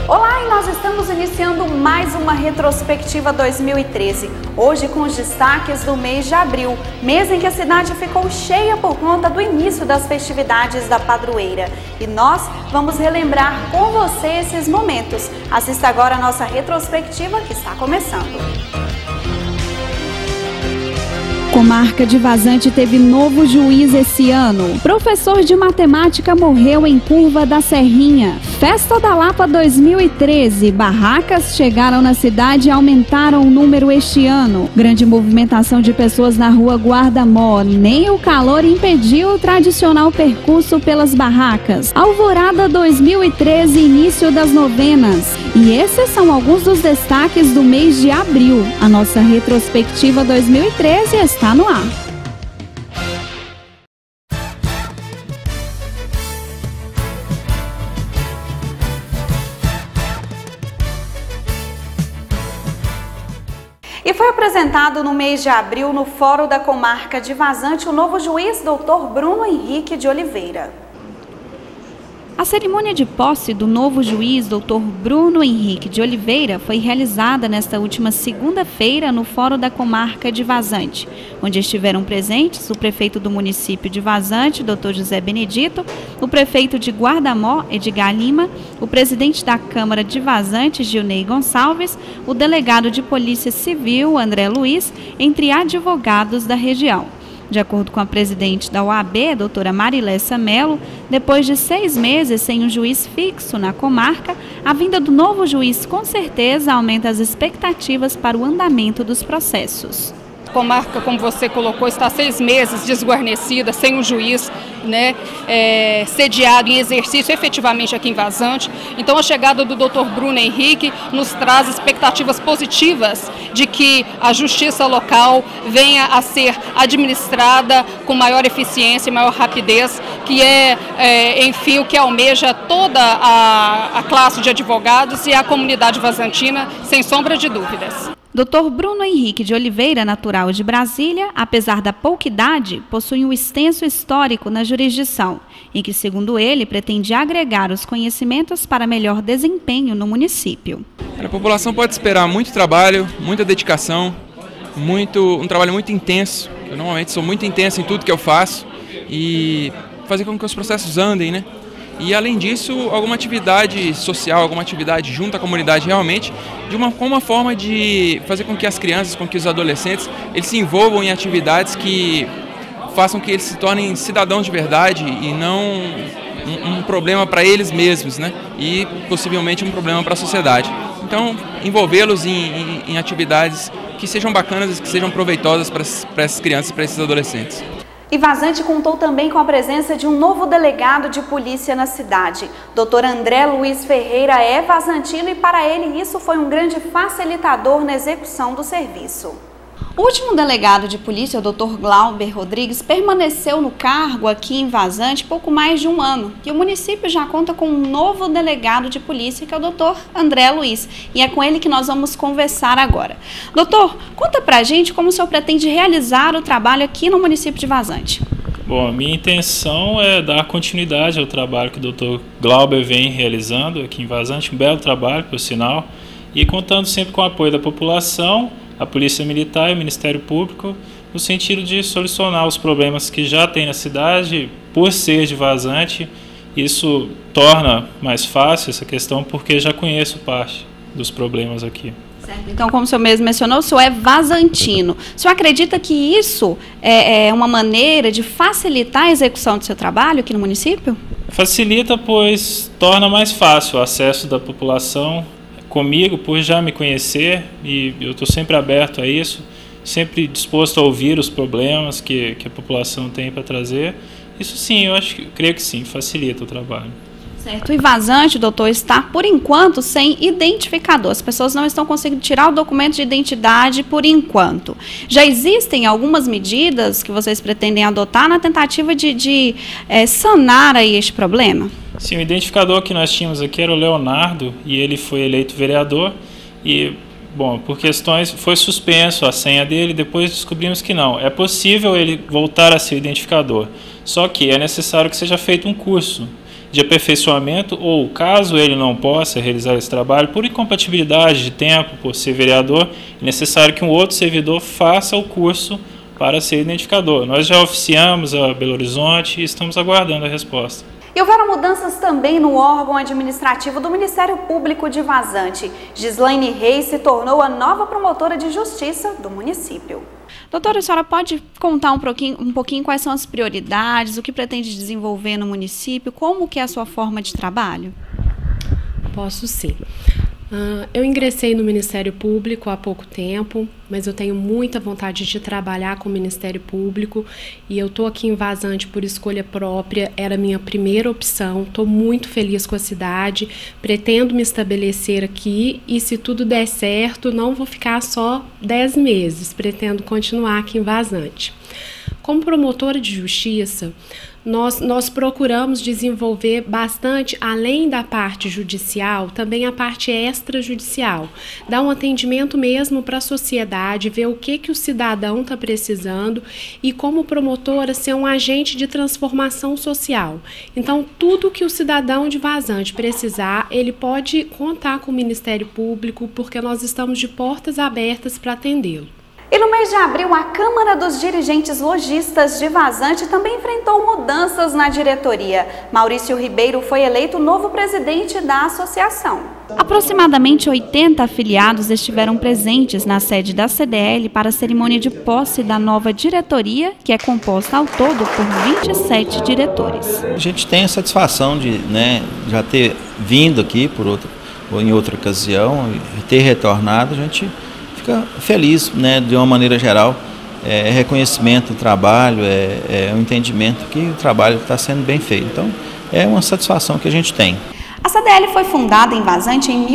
Olá, e nós estamos iniciando mais uma retrospectiva 2013, hoje com os destaques do mês de abril, mês em que a cidade ficou cheia por conta do início das festividades da padroeira. E nós vamos relembrar com você esses momentos. Assista agora a nossa retrospectiva que está começando. Comarca de Vazante teve novo juiz esse ano. Professor de matemática morreu em Curva da Serrinha. Festa da Lapa 2013. Barracas chegaram na cidade e aumentaram o número este ano. Grande movimentação de pessoas na rua Guarda-Mó. Nem o calor impediu o tradicional percurso pelas barracas. Alvorada 2013, início das novenas. E esses são alguns dos destaques do mês de abril. A nossa retrospectiva 2013 está no ar. E foi apresentado no mês de abril, no Fórum da Comarca de Vazante, o novo juiz, Dr. Bruno Henrique de Oliveira. A cerimônia de posse do novo juiz, Dr. Bruno Henrique de Oliveira, foi realizada nesta última segunda-feira no Fórum da Comarca de Vazante, onde estiveram presentes o prefeito do município de Vazante, Dr. José Benedito, o prefeito de Guarda-Mó, Edgar Lima, o presidente da Câmara de Vazante, Gilney Gonçalves, o delegado de Polícia Civil, André Luiz, entre advogados da região. De acordo com a presidente da OAB, doutora Marilessa Melo, depois de 6 meses sem um juiz fixo na comarca, a vinda do novo juiz com certeza aumenta as expectativas para o andamento dos processos. A comarca, como você colocou, está 6 meses desguarnecida, sem um juiz, sediado em exercício efetivamente aqui em Vazante. Então a chegada do Dr. Bruno Henrique nos traz expectativas positivas de que a justiça local venha a ser administrada com maior eficiência e maior rapidez, que enfim, o que almeja toda a classe de advogados e a comunidade vazantina, sem sombra de dúvidas. Dr. Bruno Henrique de Oliveira, natural de Brasília, apesar da pouca idade, possui um extenso histórico na jurisdição, em que, segundo ele, pretende agregar os conhecimentos para melhor desempenho no município. A população pode esperar muito trabalho, muita dedicação, um trabalho muito intenso. Eu normalmente sou muito intenso em tudo que eu faço e fazer com que os processos andem, né? E, além disso, alguma atividade social, alguma atividade junto à comunidade realmente, com uma forma de fazer com que as crianças, com que os adolescentes, eles se envolvam em atividades que façam que eles se tornem cidadãos de verdade e não um problema para eles mesmos, né? E possivelmente um problema para a sociedade. Então, envolvê-los em atividades que sejam bacanas e que sejam proveitosas para essas crianças e para esses adolescentes. E Vazante contou também com a presença de um novo delegado de polícia na cidade. Dr. André Luiz Ferreira é vazantino e para ele isso foi um grande facilitador na execução do serviço. O último delegado de polícia, o Dr. Glauber Rodrigues, permaneceu no cargo aqui em Vazante pouco mais de um ano. E o município já conta com um novo delegado de polícia, que é o Dr. André Luiz. E é com ele que nós vamos conversar agora. Doutor, conta pra gente como o senhor pretende realizar o trabalho aqui no município de Vazante. Bom, a minha intenção é dar continuidade ao trabalho que o Dr. Glauber vem realizando aqui em Vazante, um belo trabalho, por sinal, e contando sempre com o apoio da população, a Polícia Militar e o Ministério Público, no sentido de solucionar os problemas que já tem na cidade. Por ser de Vazante, isso torna mais fácil essa questão, porque já conheço parte dos problemas aqui. Certo. Então, como o senhor mesmo mencionou, o senhor é vazantino. O senhor acredita que isso é uma maneira de facilitar a execução do seu trabalho aqui no município? Facilita, pois torna mais fácil o acesso da população comigo, por já me conhecer, e eu estou sempre aberto a isso, sempre disposto a ouvir os problemas que a população tem para trazer. Isso sim, creio que sim, facilita o trabalho. Certo. E Vazante, doutor, está, por enquanto, sem identificador. As pessoas não estão conseguindo tirar o documento de identidade por enquanto. Já existem algumas medidas que vocês pretendem adotar na tentativa de sanar aí este problema? Sim, o identificador que nós tínhamos aqui era o Leonardo, e ele foi eleito vereador, e, bom, por questões, foi suspenso a senha dele, depois descobrimos que não. É possível ele voltar a ser identificador, só que é necessário que seja feito um curso. de aperfeiçoamento ou, caso ele não possa realizar esse trabalho, por incompatibilidade de tempo, por ser vereador, é necessário que um outro servidor faça o curso para ser identificador. Nós já oficiamos a Belo Horizonte e estamos aguardando a resposta. E houveram mudanças também no órgão administrativo do Ministério Público de Vazante. Gislaine Reis se tornou a nova promotora de justiça do município. Doutora, a senhora pode contar um pouquinho quais são as prioridades, o que pretende desenvolver no município, como que é a sua forma de trabalho? Posso sim. Eu ingressei no Ministério Público há pouco tempo, mas eu tenho muita vontade de trabalhar com o Ministério Público e eu estou aqui em Vazante por escolha própria, era a minha primeira opção, estou muito feliz com a cidade, pretendo me estabelecer aqui e se tudo der certo, não vou ficar só 10 meses, pretendo continuar aqui em Vazante. Como promotora de justiça, nós procuramos desenvolver bastante, além da parte judicial, também a parte extrajudicial. Dar um atendimento mesmo para a sociedade, ver o que o cidadão está precisando e, como promotora, ser um agente de transformação social. Então, tudo que o cidadão de Vazante precisar, ele pode contar com o Ministério Público, porque nós estamos de portas abertas para atendê-lo. E no mês de abril, a Câmara dos Dirigentes Lojistas de Vazante também enfrentou mudanças na diretoria. Maurício Ribeiro foi eleito novo presidente da associação. Aproximadamente 80 afiliados estiveram presentes na sede da CDL para a cerimônia de posse da nova diretoria, que é composta ao todo por 27 diretores. A gente tem a satisfação de já ter vindo aqui em outra ocasião e ter retornado. A gente fica feliz, de uma maneira geral, é reconhecimento do trabalho, é um entendimento que o trabalho está sendo bem feito. Então, é uma satisfação que a gente tem. A CDL foi fundada em Vazante em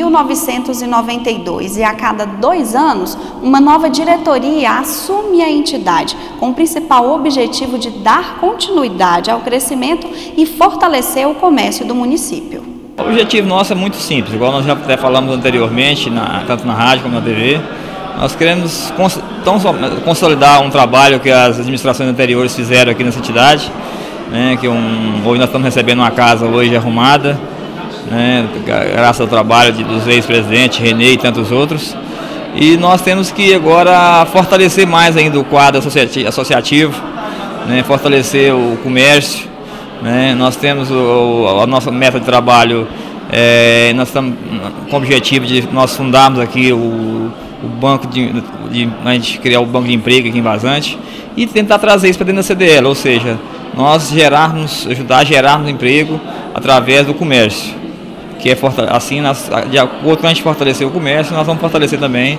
1992 e a cada 2 anos, uma nova diretoria assume a entidade, com o principal objetivo de dar continuidade ao crescimento e fortalecer o comércio do município. O objetivo nosso é muito simples, igual nós já até falamos anteriormente, tanto na rádio como na TV. Nós queremos consolidar um trabalho que as administrações anteriores fizeram aqui nessa entidade, que hoje nós estamos recebendo uma casa hoje arrumada, graças ao trabalho dos ex-presidentes, Renê e tantos outros. E nós temos que agora fortalecer mais ainda o quadro associativo, fortalecer o comércio. Nós temos a nossa meta de trabalho, nós estamos com o objetivo de nós fundarmos aqui o banco a gente criar o banco de emprego aqui em Vazante e tentar trazer isso para dentro da CDL, ou seja, nós ajudar a gerarmos emprego através do comércio, que é assim, de acordo com a gente fortalecer o comércio, nós vamos fortalecer também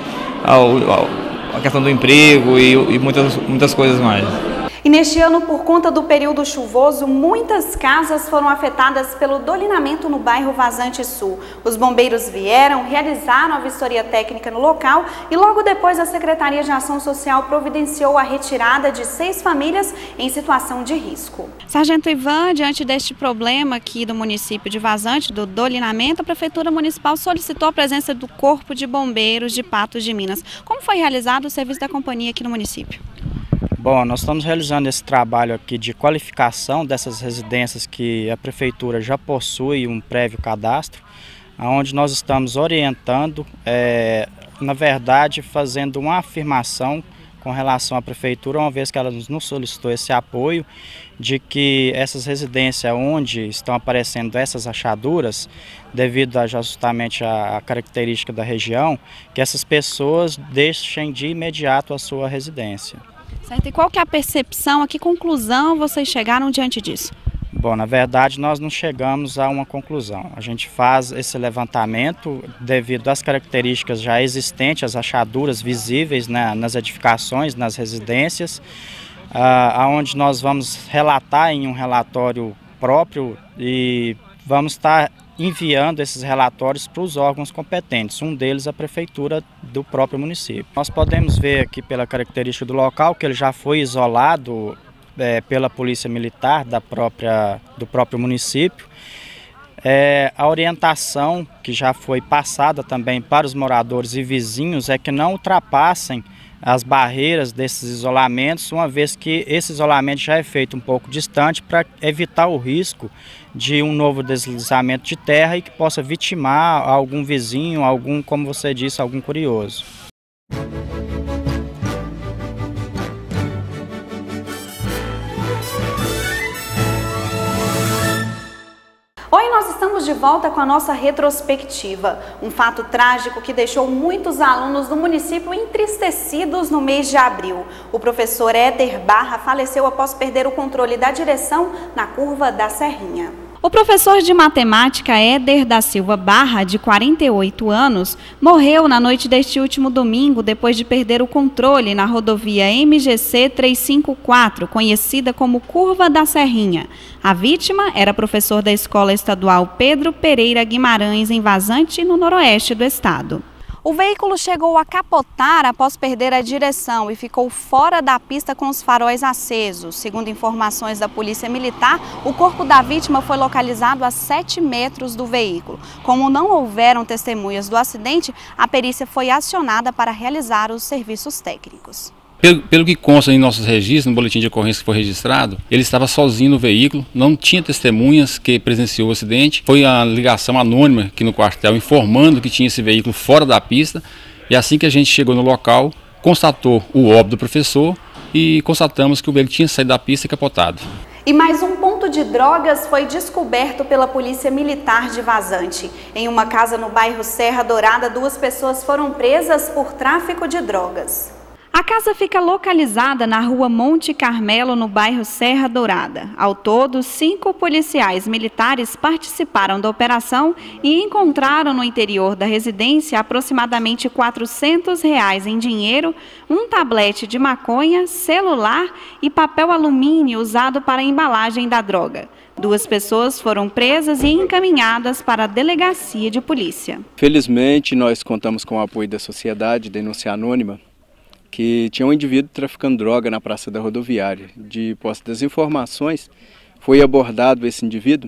a questão do emprego e muitas coisas mais. E neste ano, por conta do período chuvoso, muitas casas foram afetadas pelo dolinamento no bairro Vazante Sul. Os bombeiros vieram, realizaram a vistoria técnica no local e logo depois a Secretaria de Ação Social providenciou a retirada de 6 famílias em situação de risco. Sargento Ivan, diante deste problema aqui do município de Vazante, do dolinamento, a Prefeitura Municipal solicitou a presença do Corpo de Bombeiros de Patos de Minas. Como foi realizado o serviço da companhia aqui no município? Bom, nós estamos realizando esse trabalho aqui de qualificação dessas residências que a Prefeitura já possui um prévio cadastro, onde nós estamos orientando, na verdade, fazendo uma afirmação com relação à Prefeitura, uma vez que ela nos solicitou esse apoio, de que essas residências onde estão aparecendo essas rachaduras, devido justamente à característica da região, que essas pessoas deixem de imediato a sua residência. Certo. E qual que é a percepção, a que conclusão vocês chegaram diante disso? Bom, na verdade nós não chegamos a uma conclusão. A gente faz esse levantamento devido às características já existentes, as rachaduras visíveis nas edificações, nas residências, onde nós vamos relatar em um relatório próprio e vamos estar enviando esses relatórios para os órgãos competentes, um deles a Prefeitura do próprio município. Nós podemos ver aqui pela característica do local que ele já foi isolado pela Polícia Militar do próprio município. A orientação que já foi passada também para os moradores e vizinhos é que não ultrapassem as barreiras desses isolamentos, uma vez que esse isolamento já é feito um pouco distante para evitar o risco de um novo deslizamento de terra e que possa vitimar algum vizinho, como você disse, algum curioso. Oi, nós estamos de volta com a nossa retrospectiva. Um fato trágico que deixou muitos alunos do município entristecidos no mês de abril. O professor Éder Barra faleceu após perder o controle da direção na curva da Serrinha. O professor de matemática Éder da Silva Barra, de 48 anos, morreu na noite deste último domingo depois de perder o controle na rodovia MGC 354, conhecida como Curva da Serrinha. A vítima era professor da Escola Estadual Pedro Pereira Guimarães, em Vazante, no noroeste do estado. O veículo chegou a capotar após perder a direção e ficou fora da pista com os faróis acesos. Segundo informações da Polícia Militar, o corpo da vítima foi localizado a 7 metros do veículo. Como não houveram testemunhas do acidente, a perícia foi acionada para realizar os serviços técnicos. Pelo que consta em nossos registros, no boletim de ocorrência que foi registrado, ele estava sozinho no veículo, não tinha testemunhas que presenciou o acidente. Foi a ligação anônima aqui no quartel informando que tinha esse veículo fora da pista. E assim que a gente chegou no local, constatou o óbito do professor e constatamos que o veículo tinha saído da pista e capotado. E mais um ponto de drogas foi descoberto pela Polícia Militar de Vazante. Em uma casa no bairro Serra Dourada, 2 pessoas foram presas por tráfico de drogas. A casa fica localizada na rua Monte Carmelo, no bairro Serra Dourada. Ao todo, 5 policiais militares participaram da operação e encontraram no interior da residência aproximadamente R$ 400 em dinheiro, um tablete de maconha, celular e papel alumínio usado para a embalagem da droga. 2 pessoas foram presas e encaminhadas para a delegacia de polícia. Felizmente, nós contamos com o apoio da sociedade, denúncia anônima, que tinha um indivíduo traficando droga na Praça da Rodoviária. De posse das informações, foi abordado esse indivíduo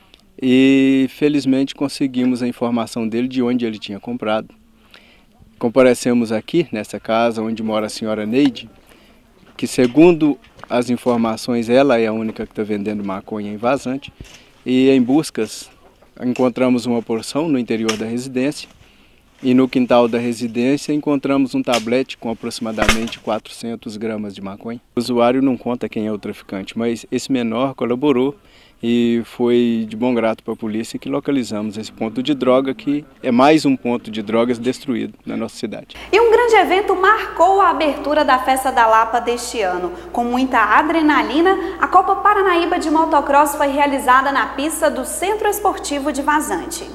e felizmente conseguimos a informação dele de onde ele tinha comprado. Comparecemos aqui nessa casa onde mora a senhora Neide, que segundo as informações ela é a única que está vendendo maconha em Vazante, e em buscas encontramos uma porção no interior da residência. E no quintal da residência encontramos um tablete com aproximadamente 400 gramas de maconha. O usuário não conta quem é o traficante, mas esse menor colaborou e foi de bom grado para a polícia que localizamos esse ponto de droga, que é mais um ponto de drogas destruído na nossa cidade. E um grande evento marcou a abertura da Festa da Lapa deste ano. Com muita adrenalina, a Copa Paranaíba de Motocross foi realizada na pista do Centro Esportivo de Vazante.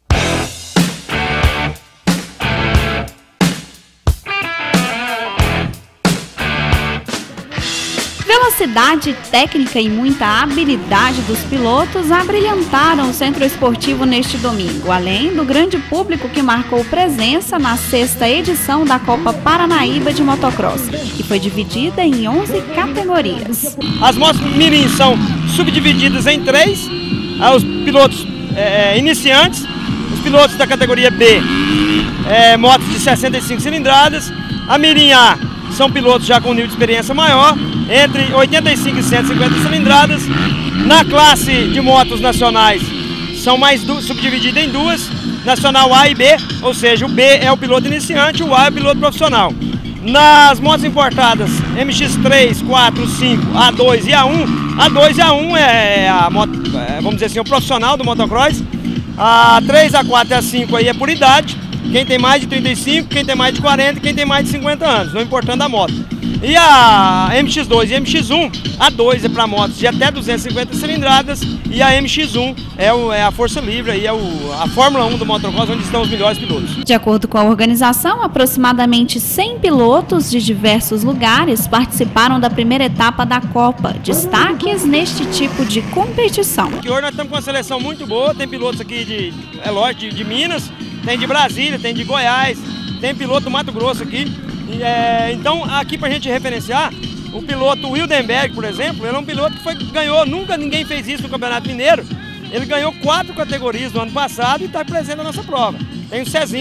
Velocidade, técnica e muita habilidade dos pilotos abrilhantaram o Centro Esportivo neste domingo, além do grande público que marcou presença na 6ª edição da Copa Paranaíba de Motocross, que foi dividida em 11 categorias. As motos Mirim são subdivididas em 3, os pilotos iniciantes, os pilotos da categoria B, motos de 65 cilindradas, a Mirim A são pilotos já com nível de experiência maior, entre 85 e 150 cilindradas. Na classe de motos nacionais, são mais subdivididas em 2, Nacional A e B, ou seja, o B é o piloto iniciante, o A é o piloto profissional. Nas motos importadas, MX3, 4, 5, A2 e A1, A2 e A1 é a moto, vamos dizer assim, o profissional do motocross. A 3, A4 e A5 aí é por idade, quem tem mais de 35, quem tem mais de 40, quem tem mais de 50 anos, não importando a moto. E a MX2 e a MX1, a 2 é para motos de até 250 cilindradas e a MX1 é a força livre, aí é a Fórmula 1 do motocross, onde estão os melhores pilotos. De acordo com a organização, aproximadamente 100 pilotos de diversos lugares participaram da primeira etapa da Copa. Destaques neste tipo de competição. Porque hoje nós estamos com uma seleção muito boa, tem pilotos aqui de Minas, tem de Brasília, tem de Goiás, tem piloto do Mato Grosso aqui. Então, aqui para a gente referenciar, o piloto Wildenberg, por exemplo, ele é um piloto que ganhou, nunca ninguém fez isso no Campeonato Mineiro. Ele ganhou 4 categorias no ano passado e está presente na nossa prova. Tem o Cezinha,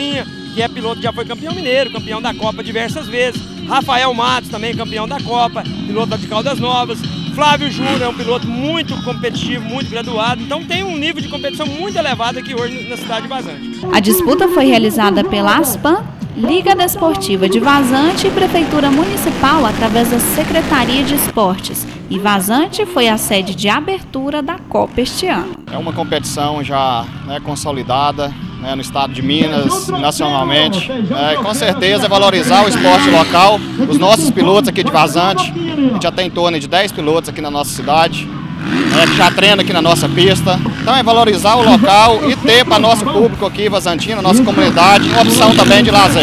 que é piloto, já foi campeão mineiro, campeão da Copa diversas vezes. Rafael Matos, também campeão da Copa, piloto de Caldas Novas. Flávio Júnior é um piloto muito competitivo, muito graduado, então tem um nível de competição muito elevado aqui hoje na cidade de Vazante. A disputa foi realizada pela ASPAN, Liga Desportiva de Vazante e Prefeitura Municipal através da Secretaria de Esportes. E Vazante foi a sede de abertura da Copa este ano. É uma competição já consolidada no estado de Minas, nacionalmente. Com certeza valorizar o esporte local, os nossos pilotos aqui de Vazante. A gente já tem em torno de 10 pilotos aqui na nossa cidade, que já treinam aqui na nossa pista. Então é valorizar o local e ter para nosso público aqui, vazantino, nossa comunidade, opção também de lazer.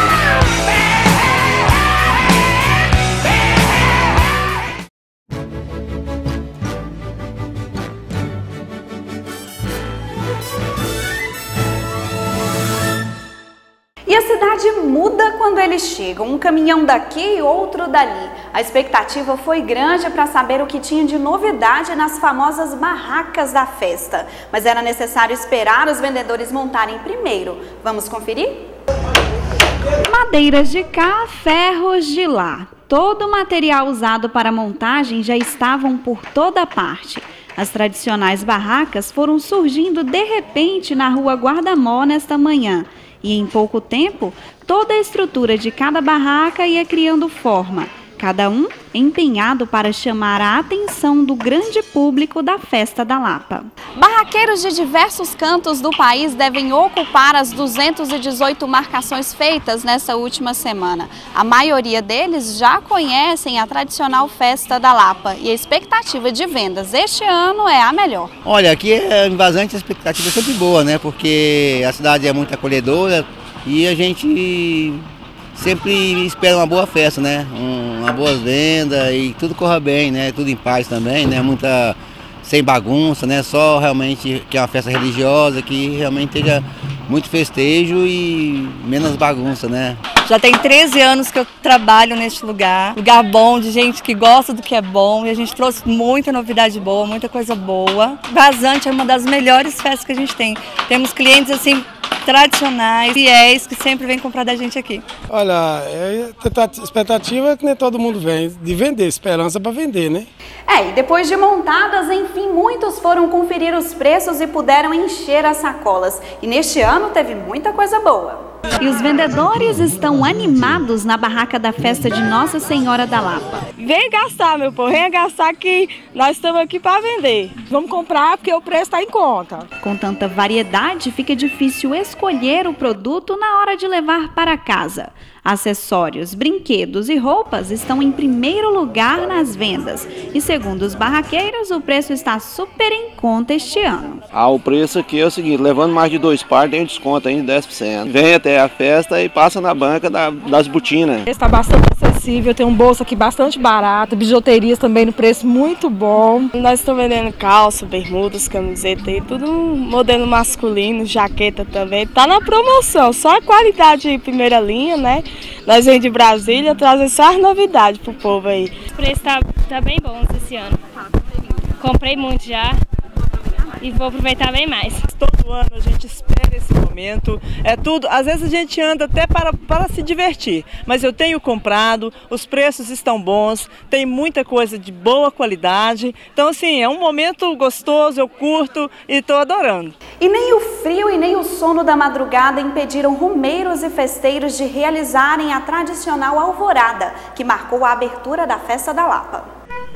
E a cidade muda quando eles chegam, um caminhão daqui e outro dali. A expectativa foi grande para saber o que tinha de novidade nas famosas barracas da festa. Mas era necessário esperar os vendedores montarem primeiro. Vamos conferir? Madeiras de cá, ferros de lá. Todo o material usado para a montagem já estavam por toda parte. As tradicionais barracas foram surgindo de repente na rua Guardamó nesta manhã. E em pouco tempo, toda a estrutura de cada barraca ia criando forma, cada um empenhado para chamar a atenção do grande público da Festa da Lapa. Barraqueiros de diversos cantos do país devem ocupar as 218 marcações feitas nessa última semana. A maioria deles já conhecem a tradicional Festa da Lapa e a expectativa de vendas este ano é a melhor. Olha, aqui em Vazante a expectativa é sempre boa, né? Porque a cidade é muito acolhedora e a gente sempre espera uma boa festa, né? Uma boa venda e tudo corra bem, né? Tudo em paz também, né? Muita sem bagunça, né? Só realmente que é uma festa religiosa, que realmente tenha muito festejo e menos bagunça, né? Já tem 13 anos que eu trabalho neste lugar bom, de gente que gosta do que é bom, e a gente trouxe muita novidade boa, muita coisa boa. Vazante é uma das melhores festas que a gente tem. Temos clientes assim tradicionais, fiéis, que sempre vêm comprar da gente aqui. Olha, a expectativa é que nem todo mundo vem, de vender, esperança para vender, né? E depois de montadas, enfim, muitos foram conferir os preços e puderam encher as sacolas. E neste ano teve muita coisa boa. E os vendedores estão animados na barraca da festa de Nossa Senhora da Lapa. Vem gastar, meu povo, vem gastar que nós estamos aqui para vender. Vamos comprar porque o preço está em conta. Com tanta variedade, fica difícil escolher o produto na hora de levar para casa. Acessórios, brinquedos e roupas estão em primeiro lugar nas vendas. E segundo os barraqueiros, o preço está super em conta este ano. O preço aqui é o seguinte, levando mais de 2 pares, tem um desconto aí de 10%. Vem até a festa e passa na banca das botinas. Está bastante acessível, tem um bolso aqui bastante barato, bijuterias também no preço muito bom. Nós estamos vendendo calça, bermudas, camiseta e tudo modelo masculino, jaqueta também. Tá na promoção, só qualidade de primeira linha, né? Nós vem de Brasília, trazendo só as novidades pro povo aí. Os preços tá bem bons esse ano. Comprei muito já e vou aproveitar bem mais. Todo ano a gente espera esse momento, tudo, às vezes a gente anda até para se divertir, mas eu tenho comprado, os preços estão bons, tem muita coisa de boa qualidade, então assim, é um momento gostoso, eu curto e estou adorando. E nem o frio e nem o sono da madrugada impediram romeiros e festeiros de realizarem a tradicional alvorada, que marcou a abertura da Festa da Lapa.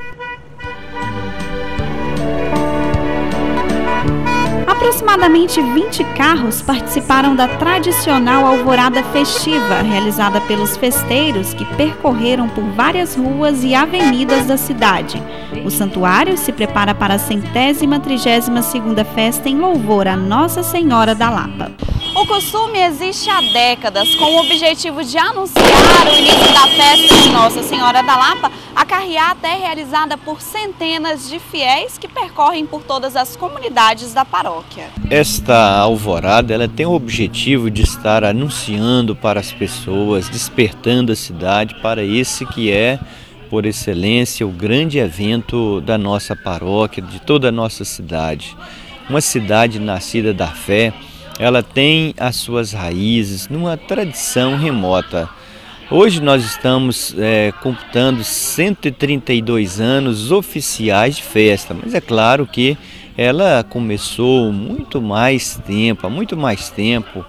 Aproximadamente 20 carros participaram da tradicional alvorada festiva, realizada pelos festeiros que percorreram por várias ruas e avenidas da cidade. O santuário se prepara para a 132ª festa em louvor a Nossa Senhora da Lapa. O costume existe há décadas, com o objetivo de anunciar o início da festa de Nossa Senhora da Lapa, a carreata é realizada por centenas de fiéis que percorrem por todas as comunidades da paróquia. Esta alvorada ela tem o objetivo de estar anunciando para as pessoas, despertando a cidade para esse que é, por excelência, o grande evento da nossa paróquia, de toda a nossa cidade. Uma cidade nascida da fé, ela tem as suas raízes numa tradição remota. Hoje nós estamos computando 132 anos oficiais de festa, mas é claro que ela começou há muito mais tempo,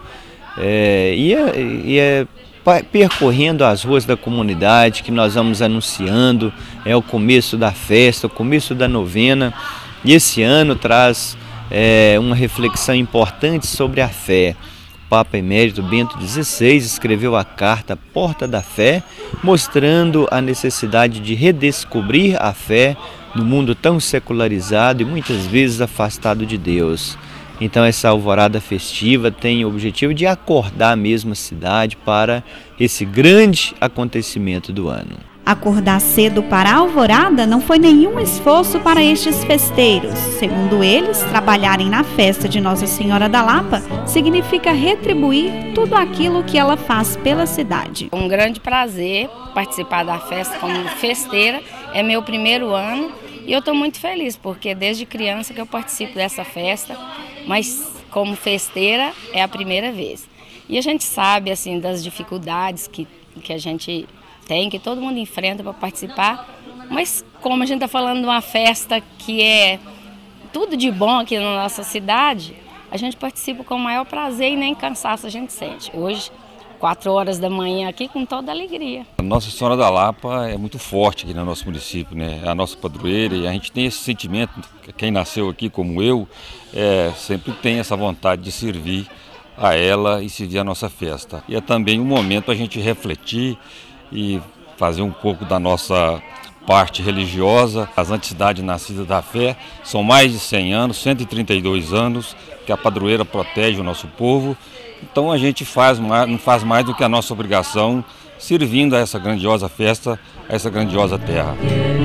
percorrendo as ruas da comunidade que nós vamos anunciando, o começo da festa, o começo da novena, e esse ano traz uma reflexão importante sobre a fé. O Papa Emérito Bento XVI escreveu a carta Porta da Fé, mostrando a necessidade de redescobrir a fé no mundo tão secularizado e muitas vezes afastado de Deus. Então essa alvorada festiva tem o objetivo de acordar mesmo a cidade para esse grande acontecimento do ano. Acordar cedo para a alvorada não foi nenhum esforço para estes festeiros. Segundo eles, trabalharem na festa de Nossa Senhora da Lapa significa retribuir tudo aquilo que ela faz pela cidade. Um grande prazer participar da festa como festeira, é meu primeiro ano e eu estou muito feliz porque desde criança que eu participo dessa festa, mas como festeira é a primeira vez. E a gente sabe assim das dificuldades que a gente tem, que todo mundo enfrenta para participar, mas como a gente está falando de uma festa que é tudo de bom aqui na nossa cidade, a gente participa com o maior prazer e nem cansaço a gente sente. Hoje, 4 horas da manhã aqui com toda alegria. A Nossa Senhora da Lapa é muito forte aqui no nosso município, né? É a nossa padroeira e a gente tem esse sentimento, quem nasceu aqui como eu, sempre tem essa vontade de servir a ela e servir a nossa festa. E é também um momento para a gente refletir e fazer um pouco da nossa parte religiosa. A Santidade Nascida da Fé são mais de 100 anos, 132 anos que a padroeira protege o nosso povo. Então a gente não faz mais do que a nossa obrigação, servindo a essa grandiosa festa, a essa grandiosa terra.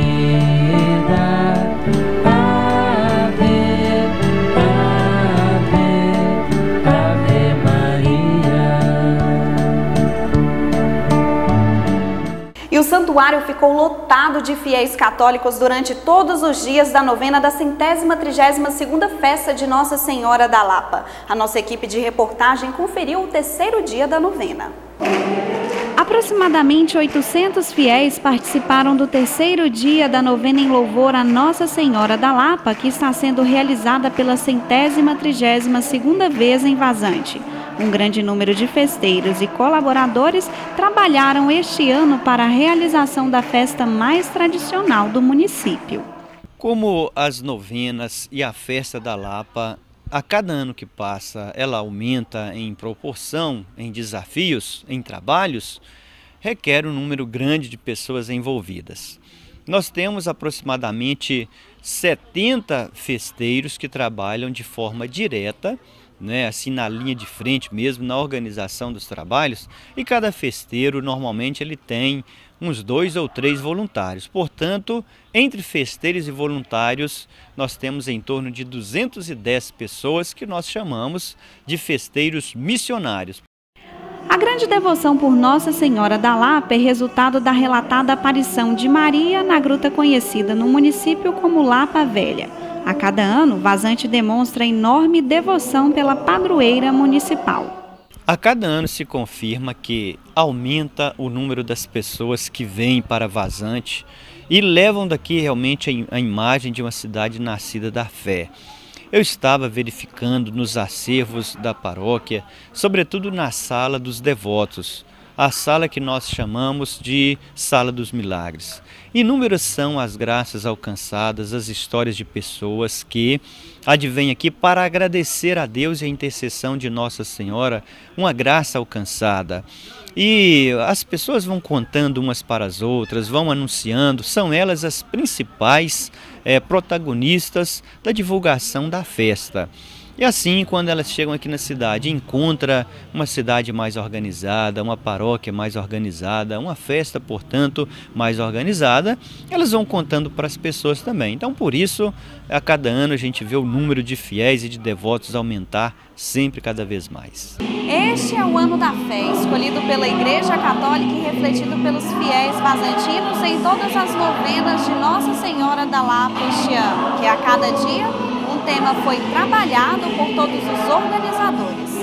O santuário ficou lotado de fiéis católicos durante todos os dias da novena da 132ª festa de Nossa Senhora da Lapa. A nossa equipe de reportagem conferiu o 3º dia da novena. Aproximadamente 800 fiéis participaram do 3º dia da novena em louvor a Nossa Senhora da Lapa, que está sendo realizada pela 132ª vez em Vazante. Um grande número de festeiros e colaboradores trabalharam este ano para a realização da festa mais tradicional do município. Como as novenas e a festa da Lapa, a cada ano que passa, ela aumenta em proporção, em desafios, em trabalhos, requer um número grande de pessoas envolvidas. Nós temos aproximadamente 70 festeiros que trabalham de forma direta, assim na linha de frente mesmo, na organização dos trabalhos, e cada festeiro normalmente ele tem uns 2 ou 3 voluntários. Portanto, entre festeiros e voluntários, nós temos em torno de 210 pessoas que nós chamamos de festeiros missionários. A grande devoção por Nossa Senhora da Lapa é resultado da relatada aparição de Maria na gruta conhecida no município como Lapa Velha. A cada ano, Vazante demonstra enorme devoção pela padroeira municipal. A cada ano se confirma que aumenta o número das pessoas que vêm para Vazante e levam daqui realmente a imagem de uma cidade nascida da fé. Eu estava verificando nos acervos da paróquia, sobretudo na sala dos devotos, a sala que nós chamamos de Sala dos Milagres. Inúmeras são as graças alcançadas, as histórias de pessoas que advêm aqui para agradecer a Deus e a intercessão de Nossa Senhora, uma graça alcançada. E as pessoas vão contando umas para as outras, vão anunciando, são elas as principais protagonistas da divulgação da festa. E assim, quando elas chegam aqui na cidade, encontra uma cidade mais organizada, uma paróquia mais organizada, uma festa, portanto, mais organizada, elas vão contando para as pessoas também. Então, por isso, a cada ano a gente vê o número de fiéis e de devotos aumentar sempre cada vez mais. Este é o ano da fé, escolhido pela Igreja Católica e refletido pelos fiéis vazantinos em todas as novenas de Nossa Senhora da Lapa este ano, que a cada dia o tema foi trabalhado por todos os organizadores.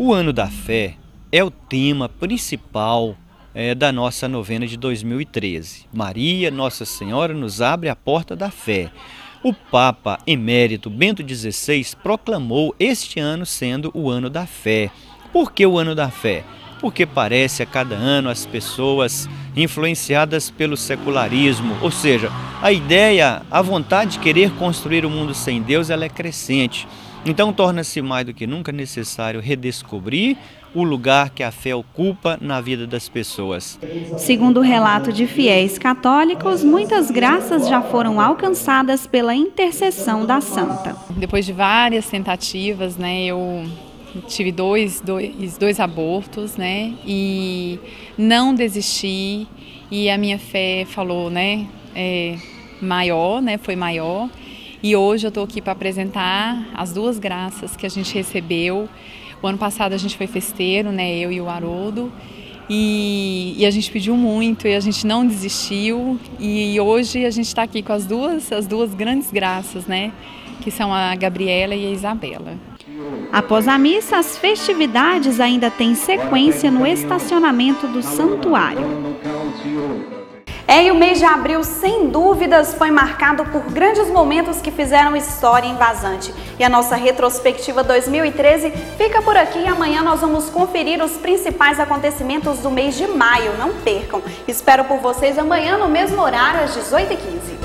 O Ano da Fé é o tema principal da nossa novena de 2013. Maria, Nossa Senhora, nos abre a porta da fé. O Papa Emérito Bento XVI proclamou este ano sendo o Ano da Fé. Por que o Ano da Fé? Porque parece a cada ano as pessoas influenciadas pelo secularismo, ou seja, a ideia, a vontade de querer construir um mundo sem Deus, ela é crescente. Então torna-se mais do que nunca necessário redescobrir o lugar que a fé ocupa na vida das pessoas. Segundo o relato de fiéis católicos, muitas graças já foram alcançadas pela intercessão da Santa. Depois de várias tentativas, né, eu tive dois abortos, né, e não desisti, e a minha fé falou, né, maior, né, foi maior. E hoje eu estou aqui para apresentar as duas graças que a gente recebeu. O ano passado a gente foi festeiro, né, eu e o Haroldo, e a gente pediu muito e a gente não desistiu. E hoje a gente está aqui com as duas grandes graças, né, que são a Gabriela e a Isabela. Após a missa, as festividades ainda têm sequência no estacionamento do santuário. E o mês de abril, sem dúvidas, foi marcado por grandes momentos que fizeram história em Vazante. E a nossa retrospectiva 2013 fica por aqui e amanhã nós vamos conferir os principais acontecimentos do mês de maio. Não percam! Espero por vocês amanhã no mesmo horário, às 18h15.